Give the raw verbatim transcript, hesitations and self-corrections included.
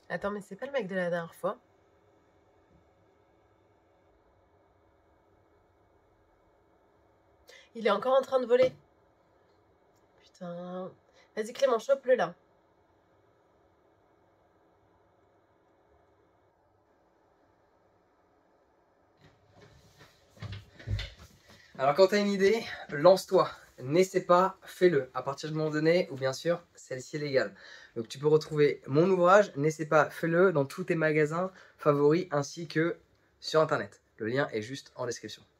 Attends, mais c'est pas le mec de la dernière fois? Il est encore en train de voler. Putain. Vas-y Clément, chope-le là. Alors quand tu as une idée, lance-toi. N'essaie pas, fais-le. À partir du moment donné où bien sûr celle-ci est légale. Donc tu peux retrouver mon ouvrage, n'essaie pas, fais-le dans tous tes magasins favoris ainsi que sur internet. Le lien est juste en description.